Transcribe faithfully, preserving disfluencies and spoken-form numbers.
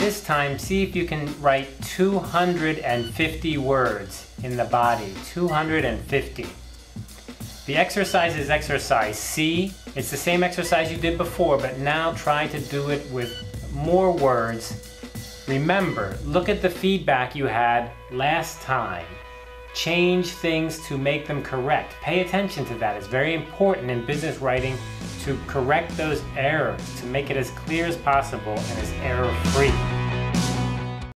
this time, see if you can write two hundred fifty words in the body. two hundred fifty. The exercise is exercise C. It's the same exercise you did before, but now try to do it with more words. Remember, look at the feedback you had last time. Change things to make them correct. Pay attention to that. It's very important in business writing to correct those errors, to make it as clear as possible and as error-free.